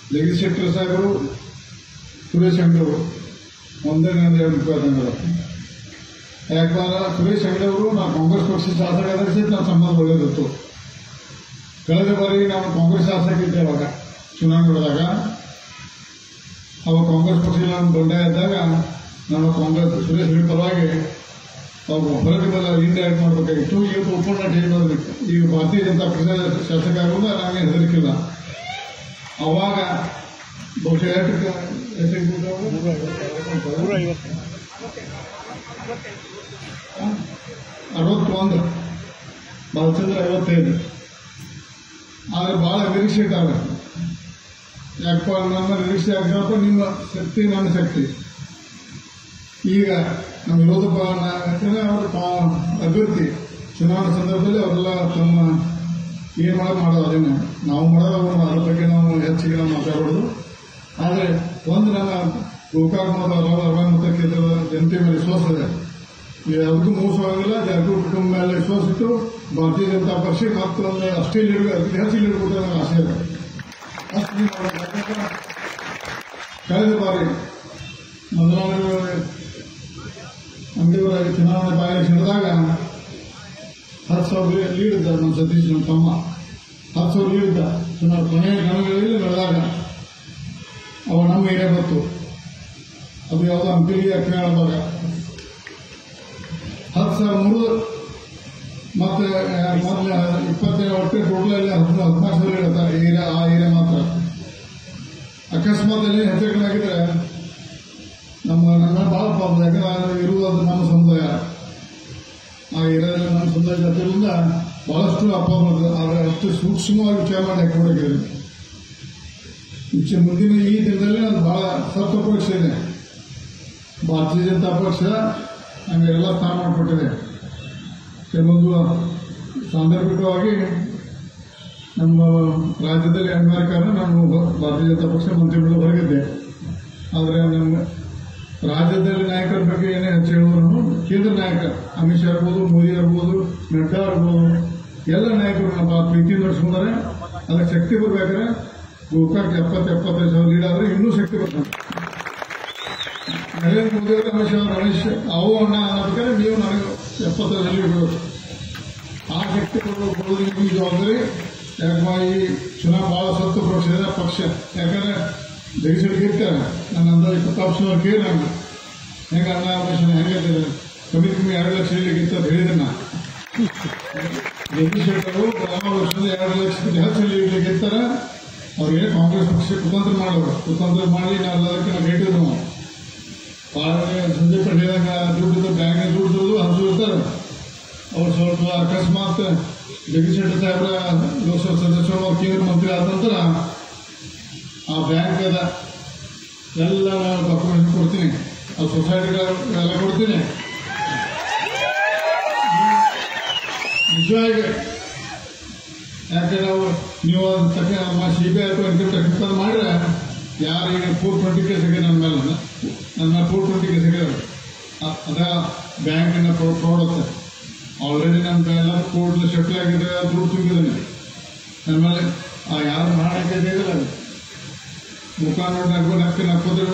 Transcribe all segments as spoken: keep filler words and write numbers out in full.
ಜಗದೀಶ್ ಶೆಟ್ಟರ್ ಸಾಹೇಬರು ಸುರೇಶ್ ಅಂಗಡಿ ಅವರು ಒಂದೇ ಎರಡು ರೂಪಾಯಿ ತಂದರು. ಯಾಕಂದ್ರೆ ಸುರೇಶ್ ಅಂಗಡಿ ಅವರು ನಾವು ಕಾಂಗ್ರೆಸ್ ಪಕ್ಷದ ಶಾಸಕರಾದ ಸಹಿತ ನಮ್ಮ ಸಂಬಂಧ ಒಳ್ಳೆಯದಿತ್ತು. ಕಳೆದ ಬಾರಿ ನಾವು ಕಾಂಗ್ರೆಸ್ ಶಾಸಕ ಇದ್ದೆ. ಅವಾಗ ಚುನಾವಣೆದಾಗ ಅವಾಗ ಕಾಂಗ್ರೆಸ್ ಪಕ್ಷದಲ್ಲಿ ನಾನು ಬಂಡೆ ಇದ್ದಾಗ ನಾನು ಕಾಂಗ್ರೆಸ್ ಸುರೇಶ್ ಅಂಗಡಿ ಪರವಾಗಿ ಅವ್ರು ಹೊರಟಿಗೆಲ್ಲ ಇಂಡೈರೆಕ್ಟ್ ಮಾಡಬೇಕಾಗಿತ್ತು. ಇವತ್ತು ಒಪ್ಪಂದ ಹೇಳೋದಕ್ಕೆ ಈಗ ಭಾರತೀಯ ಜನತಾ ಪಕ್ಷದ ಶಾಸಕ ಆಗೋದು ನಾವೇನು ಹೆದರಿಕಿಲ್ಲ. ಅವಾಗ ಬಹುಶಃ ಎಷ್ಟು ಅರವತ್ತೊಂದು ಬಾಲಚಂದ್ರ ಐವತ್ತೈದು. ಆದರೆ ಭಾಳ ನಿರೀಕ್ಷೆ ಇಟ್ಟಾಗ ಯಾಕಪ್ಪ ನನ್ನ ನಿರೀಕ್ಷೆ ಆಗ್ತಪ್ಪ ನಿಮ್ಮ ಶಕ್ತಿ ನನ್ನ ಶಕ್ತಿ. ಈಗ ನಮ್ಮ ವಿರೋಧ ಅವರು ಅಭ್ಯರ್ಥಿ ಚುನಾವಣಾ ಸಂದರ್ಭದಲ್ಲಿ ಅವರೆಲ್ಲ ತಮ್ಮ ಏನು ಮಾಡೋದು ಮಾಡೋದು ಅದನ್ನೇ ನಾವು ಮಾಡೋದು ಅದ್ರ ಬಗ್ಗೆ ನಾವು ಹೆಚ್ಚಿಗೆ ನಾವು ಮಾತಾಡೋದು. ಆದರೆ ಒಂದು ನನ್ನ ಗೋಕಾಕ್ ಮತ್ತು ಅರವತ್ತು ಮತ್ತು ಕ್ಷೇತ್ರದ ಜನತೆ ಮೇಲೆ ವಿಶ್ವಾಸ ಇದೆ. ಯಾವುದಕ್ಕೂ ಮೋಸ ಆಗಿಲ್ಲ. ಯಾರಿಗೂ ಕುಟುಂಬ ಮೇಲೆ ವಿಶ್ವಾಸ ಇಟ್ಟು ಭಾರತೀಯ ಜನತಾ ಪಕ್ಷ ಮತ್ತು ಒಂದು ಅಷ್ಟೇ ಲೀಡ್ ಅದಕ್ಕೆ ಹೆಚ್ಚು ಲೀಡ್ ಕೊಟ್ಟು ನನಗೆ ಆಸೆ ಇದೆ. ಅಷ್ಟು ಕಳೆದ ಬಾರಿ ಮೊದಲನೇ ಅಂಗಡಿಯವರಾಗಿ ಚುನಾವಣೆ ಬಾಯಿ ಹಿಡಿದಾಗ ಹತ್ತು ಸಾವಿರ ಲೀಡ್ ಇದ್ದ ನಮ್ಮ ಸತೀಶ್ ನಮ್ಮ ತಮ್ಮ ಹತ್ತು ಸಾವಿರ ಲೀಡ್ ಇದ್ದ. ಚುನಾವಣೆ ಕೊನೆಯ ಗಣಗಳಲ್ಲಿ ನಡೆದಾಗ ಅವ ನಮ್ಮ ಏನೇ ಬಂತು. ಅದು ಯಾವುದೋ ಅಂಪಿಲಿ ಅಕ್ಕ ಹೇಳಿದಾಗ ಹತ್ತು ಸಾವಿರ ಮೂರು ಮತ್ತೆ ಮೊದಲ ಇಪ್ಪತ್ತೈದು ಒಟ್ಟು ಟೋಟಲ್ ಹತ್ತು ಹದಿನಾಲ್ಕು ಸಾವಿರ ಇರ್ತಾರೆ ಏರಿಯಾ ಆ ಏರಿಯಾ ಮಾತ್ರ. ಅಕಸ್ಮಾತ್ ಅಲ್ಲಿ ಹೆಚ್ಚು ಕಡಿಮೆ ಆಗಿದ್ರೆ ನಮ್ಮ ನನ್ನ ಭಾಳ ಪಾಪ. ಯಾಕಂದ್ರೆ ಇರುವುದು ನಮ್ಮ ಸಮುದಾಯ, ಆ ಏರಿಯಾದಲ್ಲಿ ನಮ್ಮ ಸಮುದಾಯ ಜೊತೆಯಿಂದ ಬಹಳಷ್ಟು ಅಪ್ಪ ಆದರೆ ಅಷ್ಟು ಸೂಕ್ಷ್ಮವಾಗಿ ವಿಚಾರ ಮಾಡಿ ಹಾಕಿಕೊಂಡಿದ್ದೀರಿ. ಮುಂದಿನ ಈ ದಿನದಲ್ಲಿ ಅದು ಬಹಳ ಸತ್ವ ಪಕ್ಷ ಇದೆ. ಭಾರತೀಯ ಜನತಾ ಪಕ್ಷ ನಮಗೆ ಎಲ್ಲ ಸ್ಥಾನ ಮಾಡಿಕೊಟ್ಟಿದೆ. ಕೆಲವೊಂದು ಸಾಂದರ್ಭಿಕವಾಗಿ ನಮ್ಮ ರಾಜ್ಯದಲ್ಲಿ ಅನಿವಾರ್ಯ ಕಾರಣ ನಾನು ಭಾರತೀಯ ಜನತಾ ಪಕ್ಷ ಮಂತ್ರಿಗಳು ಹೊರಗಿದ್ದೆ. ಆದರೆ ನಮ್ಮ ರಾಜ್ಯದಲ್ಲಿ ನಾಯಕರ ಬಗ್ಗೆ ಏನೇ ಹೆಚ್ಚು ಹೇಳಿದ್ರು ಕೇಂದ್ರ ನಾಯಕ ಅಮಿತ್ ಶಾ ಇರ್ಬೋದು, ಮೋದಿ ಇರ್ಬೋದು, ನಡ್ಡಾ ಇರ್ಬೋದು, ಎಲ್ಲ ನಾಯಕರು ನಮ್ಮ ಪ್ರೀತಿ ನಡೆಸ್ಕೊಂಡಾರೆ. ಅದಕ್ಕೆ ಶಕ್ತಿ ಬರ್ಬೇಕಾದ್ರೆ ಗೋಕಾಕ್ ಎಪ್ಪತ್ತು ಎಪ್ಪತ್ತೈದು ಸಾವಿರ ಲೀಡ್ ಆದರೆ ಇನ್ನೂ ಶಕ್ತಿ ಬರ್ತಾರೆ. ನರೇಂದ್ರ ಮೋದಿ ಅವರು ಅಮಿತ್ ಶಾ ರಮೇಶ್ ಅವು ಅಣ್ಣ ಅನ್ನೋದಕ್ಕೆ ನೀವು ನನಗೆ ಎಪ್ಪತ್ತೈದು ಲೀಡ್ ಬಿಡೋದು ಆ ಶಕ್ತಿ ಕೊಡೋದು ಈ ಜವಾಬ್ದಾರಿ. ಯಾಕಂದ್ರೆ ಈ ಚುನಾವಣೆ ಭಾಳ ಸತ್ತು ಪಕ್ಷ ಇದೆ ಪಕ್ಷ. ಯಾಕಂದ್ರೆ ಜಗದೀಶ್ ಇರ್ತಾರೆ ನನ್ನ ಅಂದ ಇಪ್ಪತ್ತು ಸಾವಿರ ಕೇಳಿ ನಾನು ಹೆಂಗೆ ಅನ್ನ ಆಪರೇಷನ್ ಹೆಂಗೆ ಕಮ್ಮಿ ಕಮ್ಮಿ ಎರಡು ಲಕ್ಷ ಇಲ್ಲಿಗಿತ್ತು ಅಂತ ಹೇಳಿದೆ ನಾನು. ಜಗದೀಶ್ ಶೆಟ್ಟರು ಯಾವ ವರ್ಷದ ಎರಡು ಲಕ್ಷ ಹೆಚ್ಚು ಇರ್ಲಿಕ್ಕೆ ಇರ್ತಾರೆ. ಅವ್ರಿಗೆ ಕಾಂಗ್ರೆಸ್ ಪಕ್ಷ ಕುತಂತ್ರ ಮಾಡೋರು. ಕುತಂತ್ರ ಮಾಡಿ ನಾವು ಅದಕ್ಕೆ ನಾವು ಹೇಳಿದ್ರು ನಾವು ಪಾಲನೆ ಸಂಜೆ ಪಡೆದಾಗ ದುಡ್ಡು ಬ್ಯಾಂಕ್ ದುಡ್ಡು ಹಂಚು ಇರ್ತಾರೆ. ಅವ್ರು ಸ್ವಲ್ಪ ಅಕಸ್ಮಾತ್ ಜಗದೀಶ್ ಶೆಟ್ಟರ್ ಸಾಹೇಬ್ರ ಲೋಕಸಭಾ ಸದಸ್ಯರು ಅವ್ರು ಕೇಂದ್ರ ಮಂತ್ರಿ ಆದ ನಂತರ ಆ ಬ್ಯಾಂಕ್ ಅದ ಎಲ್ಲ ಡಾಕ್ಯುಮೆಂಟ್ ಕೊಡ್ತೀನಿ, ಆ ಸೊಸೈಟಿಗಳೆಲ್ಲ ಕೊಡ್ತೀನಿ. ನಿಜವಾಗಿ ಯಾಕೆ ನಾವು ನೀವು ಅದನ್ನ ಸಿ ಬಿ ಐ ಅಥವಾ ಇನ್ಕಮ್ ಟ್ಯಾಕ್ಸ್ ಮಾಡಿದ್ರೆ ಯಾರು ಈಗ ಫೋರ್ ಟ್ವೆಂಟಿ ಕೇಸ್ ಆಗಿದೆ ನನ್ನ ಮೇಲೆ ನನ್ನ ಮೇಲೆ ಫೋರ್ ಟ್ವೆಂಟಿ ಕೇಸ್ ಆಗಿದೆ. ಅದ ಬ್ಯಾಂಕಿನ ಫ್ರಾಡ್ ಆಗುತ್ತೆ. ಆಲ್ರೆಡಿ ನಮ್ಮ ಎಲ್ಲ ಕೋರ್ಟ್ ಸೆಟ್ಲ್ ಆಗಿದೆ, ದುಡ್ಡು ತುಂಬಿದ್ದೀನಿ ನನ್ನ ಮೇಲೆ. ಆ ಯಾರು ಮಾಡಕ್ಕೆ ಇದೆಯಲ್ಲ ಮುಖ ನೋಡಿ ನಕ್ಕು ನಕ್ಕೆ ನಕ್ಕೋದ್ರೆ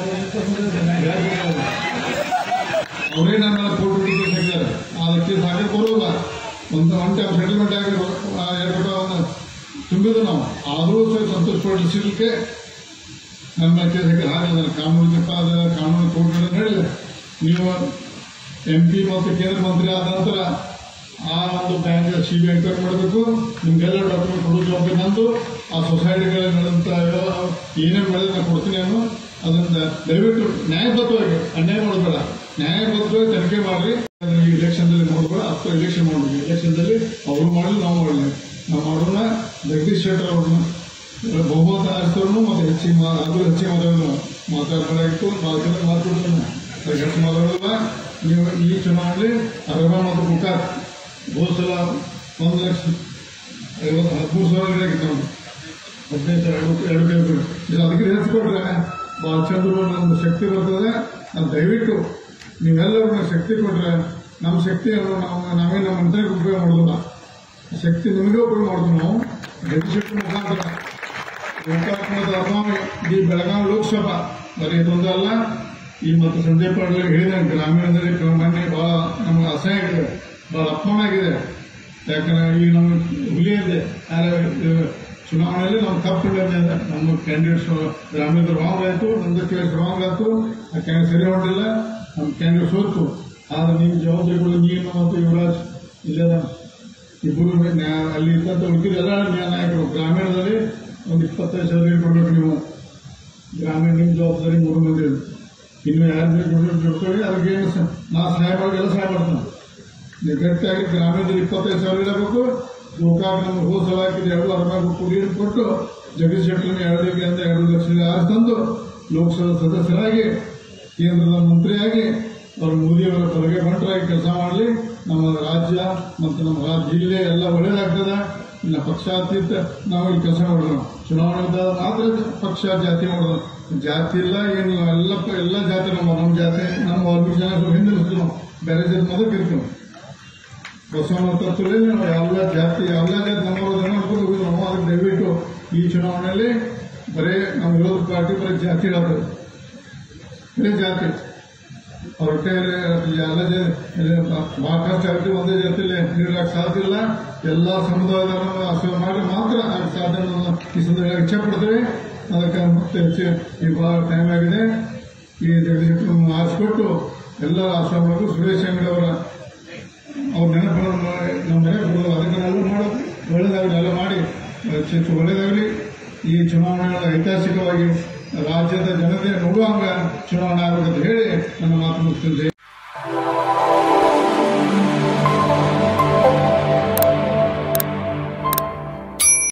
ಅವರೇ ನನ್ನ ಮೇಲೆ ಫೋರ್ ಟ್ವೆಂಟಿ ಕೇಸ್ ಆಗಿದ್ದಾರೆ. ಅದಕ್ಕೆ ಸಾಕೆ ಬರೋಲ್ಲ. ಒಂದು ಒನ್ ಟೈಮ್ ಸೆಟಲ್ಮೆಂಟ್ ಆಗಿ ಎರಡು ರೂಪಾಯಿ ತುಂಬಿದ್ರು ನಾವು. ಆದರೂ ಸಂತೋಷ ಪಡಿಸಲಿಕ್ಕೆ ನನ್ನ ಕೇಸಕ್ಕೆ ಹಾಗೆ ಕಾನೂನು ತಪ್ಪಾದ ಕಾನೂನು ಕೋರ್ಟ್ಗಳು ನಡೆದಿದೆ. ನೀವು ಎಂ ಪಿ ಮತ್ತು ಕೇಂದ್ರ ಮಂತ್ರಿ ಆದ ನಂತರ ಆ ಒಂದು ಬ್ಯಾಂಕ್ ಸಿ ಬಿ ಎಂಕ್ವೈರಿ ಮಾಡಬೇಕು. ನಿಮಗೆಲ್ಲ ಡಾಕ್ಯುಮೆಂಟ್ ಕೊಡೋ ಜವಾಬ್ದಾರಿ ನಂದು. ಆ ಸೊಸೈಟಿಗಳಲ್ಲಿ ನಡೆದಂಥ ಏನೇನು ಬೆಳೆದ ನಾನು ಕೊಡ್ತೀನಿ ಅನ್ನೋ ಅದರಿಂದ ದಯವಿಟ್ಟು ನ್ಯಾಯಬದ್ಧವಾಗಿ ಅನ್ಯಾಯ ಮಾಡೋಬೇಡ. ನ್ಯಾಯಬದ್ಧವಾಗಿ ತನಿಖೆ ಮಾಡಿರಿ. ಈ ಇಲೆಕ್ಷನ್ದಲ್ಲಿ ನೋಡ್ಬೇಡ. ಅಥವಾ ಇಲೆಕ್ಷನ್ ಮಾಡಬೇಕು. ಇಲೆಕ್ಷನ್ದಲ್ಲಿ ಅವರು ಮಾಡಲಿ ನಾವು ಮಾಡಲಿ. ನಾವು ಮಾಡೋಣ. ಜಗದೀಶ್ ಶೆಟ್ಟರ್ ಅವ್ರನ್ನ ಬಹುಮತ ಆರಿಸಿದ್ರು ಮತ್ತು ಹೆಚ್ಚಿಗೆ ಅದು ಹೆಚ್ಚಿಗೆ ಮಾತಾಡೋದು ಮಾತಾಡಬೇಕಾಗಿತ್ತು. ನಾಲ್ಕು ಜನ ಮಾತಾಡೋಣ ಅದಕ್ಕೆ ಹೆಚ್ಚು ಮಾತಾಡೋಲ್ಲ. ನೀವು ಈ ಚುನಾವಣೆಯಲ್ಲಿ ಅರವತ್ತು ಮತ್ತು ಗೋಕಾಕ್ ಹೋದ ಸಲ ಒಂದು ಲಕ್ಷ ಐವತ್ತು ಹದಿಮೂರು ಸಾವಿರ ಆಗಿತ್ತು ನಾವು ಹದಿನೈದು ಸಾವಿರ ಎರಡು ಎರಡು ಇದು ಅದಕ್ಕೆ ಹೆಚ್ಚು ಕೊಟ್ಟರೆ ಭಾಳ ಚಂದ್ರು ನಮ್ದು ಶಕ್ತಿ ಬರ್ತದೆ. ಅದು ದಯವಿಟ್ಟು ನೀವೆಲ್ಲರೂ ನಮ್ಗೆ ಶಕ್ತಿ ಕೊಟ್ಟರೆ ನಮ್ಮ ಶಕ್ತಿಯನ್ನು ನಾವು ನಾವೇ ನಮ್ಮ ಮಂತ್ರಿಗೆ ಉಪಯೋಗ ಮಾಡೋದಿಲ್ಲ. ಶಕ್ತಿ ನಿಮಗೆ ಉಪಯೋಗ ಮಾಡೋದು ನಾವು ಜಗದೀಶ್ ಶೆಟ್ಟರ್ ಮುಖಾಂತರ ಗೋಕಾಕದ ಅಭಾವ ಈ ಬೆಳಗಾವಿ ಲೋಕಸಭಾ ಬರೀ ಇದೊಂದಲ್ಲ. ಈ ಮತ್ತು ಸಂಜಯ್ ಪಾಟೀಲ್ ಹೇಳಿದ ಗ್ರಾಮೀಣದಲ್ಲಿ ಮೊನ್ನೆ ಬಹಳ ನಮ್ಗೆ ಅಸಹ್ಯ ಆಗಿದೆ, ಬಹಳ ಅಪಮಾನ ಆಗಿದೆ. ಯಾಕಂದ್ರೆ ಈಗ ನಮ್ಗೆ ಹುಲಿ ಇದೆ ಚುನಾವಣೆಯಲ್ಲಿ ನಾವು ತಪ್ಪಿಲ್ಲ ನಮ್ಮ ಕ್ಯಾಂಡಿಡೇಟ್ಸ್ ಗ್ರಾಮೀಣ ರಾಂಗ್ ಆಯಿತು, ನಮ್ದು ಕೇಸ್ ರಾಂಗ್ ಆಯ್ತು, ಆ ಕ್ಯಾಂಡಿಡೇಟ್ ಸರಿ ಹೊಂದಿಲ್ಲ, ನಮ್ಮ ಕ್ಯಾಂಡಿಡೇಟ್ ಸೋತು. ಆದ್ರೆ ನಿಮ್ಮ ಜವಾಬ್ದಾರಿಗಳು ನೀನು ಮತ್ತು ಯುವರಾಜ್ ಇಲ್ಲದ ಇಬ್ಬರು ಅಲ್ಲಿ ಇದ್ದಂತ ಉಳಿದಿದ್ದೆಲ್ಲ ನಾಯಕರು ಗ್ರಾಮೀಣದಲ್ಲಿ ಒಂದು ಇಪ್ಪತ್ತೈದು ಸಾವಿರ ಕೊಡ್ಬೇಕು. ನೀವು ಗ್ರಾಮೀಣ ನಿಮ್ಮ ಜವಾಬ್ದಾರಿ ಮೂರು ಮಂದಿ ಇನ್ನು ಯಾರು ಜೊಡ್ಕೊಳ್ಳಿ, ಅದಕ್ಕೆ ನಾ ಸಹಾಯ ಮಾಡಿ ಎಲ್ಲ ಸಹಾಯ ಮಾಡ್ತಾನೆ. ನೀವು ಗಟ್ಟಿಯಾಗಿ ಗ್ರಾಮೀಣದಲ್ಲಿ ಇಪ್ಪತ್ತೈದು ಸಾವಿರ ಇರಬೇಕು. ಗೋಕಾಕ್ ನಮ್ಗೆ ಹೋದ ಸಲ ಹಾಕಿದ್ರೆ ಎರಡು ಅರಮಾಗ ಕೂಡಿ ಕೊಟ್ಟು ಜಗದೀಶ್ ಶೆಟ್ಟರ್ಗೆ ಎರಡಕ್ಕೆ ಅಂತ ಎರಡು ಲಕ್ಷ ಆರು ತಂದು ಲೋಕಸಭಾ ಸದಸ್ಯರಾಗಿ ಕೇಂದ್ರದ ಮಂತ್ರಿಯಾಗಿ ಅವರು ಮೋದಿಯವರ ಹೊರಗೆ ಬಂಟರಾಗಿ ಕೆಲಸ ಮಾಡಲಿ. ನಮ್ಮ ರಾಜ್ಯ ಮತ್ತು ನಮ್ಮ ರಾಜ್ಯ ಜಿಲ್ಲೆ ಎಲ್ಲ ಒಳ್ಳೇದಾಗ್ತದೆ. ಇನ್ನು ಪಕ್ಷಾತೀತ ನಾವು ಇಲ್ಲಿ ಕೆಲಸ ಮಾಡೋಣ. ಚುನಾವಣೆ ಮಾತ್ರ ಪಕ್ಷ ಜಾತಿ ಮಾಡೋದು, ಜಾತಿ ಇಲ್ಲ ಏನು ಎಲ್ಲ ಎಲ್ಲ ಜಾತಿ ನಮ್ಮ ನಮ್ಮ ಜಾತಿ ನಮ್ಮ ವಾಲ್ಮೀಕಿ ಜನ ಹಿಂದಿರ್ತೀವಿ. ನಾವು ಬೇರೆ ಜಾತಿ ಮೊದಲು ಇರ್ತೀವಿ. ಬಸವನ ತತ್ವದಲ್ಲಿ ನಾವು ಎಲ್ಲ ಜಾತಿ ಎಲ್ಲ ಜಾತಿ ನಮ್ಮ ಜನ ಮಾಡ್ಕೊಂಡು ಹೋಗಿದ್ವಿ ನಾವು. ಅದಕ್ಕೆ ದಯವಿಟ್ಟು ಈ ಚುನಾವಣೆಯಲ್ಲಿ ಬರೀ ನಮ್ಮ ವಿರೋಧ ಪಾರ್ಟಿ ಬರೀ ಜಾತಿ ಹೇಳ್ತದೆ, ಬರೀ ಜಾತಿ ಹೊರಟೆ ಎಲ್ಲ ಬಹಳ ಕಷ್ಟ ಆಗ್ತೀವಿ. ಒಂದೇ ಜಾತಿಯಲ್ಲಿ ನೀಡಕ್ಕೆ ಸಾಧ್ಯ ಇಲ್ಲ. ಎಲ್ಲ ಸಮುದಾಯದವರನ್ನು ಆಶ್ರಯ ಮಾಡಿ ಮಾತ್ರ ಅದಕ್ಕೆ ಸಾಧ್ಯ ಈ ಸಂದರ್ಭದಲ್ಲಿ ಇಚ್ಛೆ ಪಡ್ತೇವೆ. ಅದಕ್ಕೆ ಮತ್ತೆ ಹೆಚ್ಚು ಈ ಬಹಳ ಟೈಮ್ ಆಗಿದೆ. ಈ ಜಗದೀಶ್ ಆರಿಸಿಕೊಟ್ಟು ಎಲ್ಲ ಆಶ್ರಮಗಳಿಗೂ ಸುರೇಶ್ ಅಂಗಡಿ ಅವರ ಅವ್ರ ನೆನಪನ್ನು ನಮ್ಮ ಮನೆಗೆ ಕೊಡೋದು, ಅದಕ್ಕೆ ಎಲ್ಲ ಮಾಡೋದು ಒಳ್ಳೇದಾಗಲಿ, ಎಲ್ಲ ಮಾಡಿ ಹೆಚ್ಚು ಒಳ್ಳೇದಾಗಲಿ. ಈ ಚುನಾವಣೆಗಳ ಐತಿಹಾಸಿಕವಾಗಿ ರಾಜ್ಯದ ಜನತೆ ನೋಡುವಂಗ ಚುನಾವಣೆ ಆಗಬೇಕಂತ ಹೇಳಿ ನನ್ನ ಮಾತು ಮುಗಿಸ್ತಿದ್ದೆ.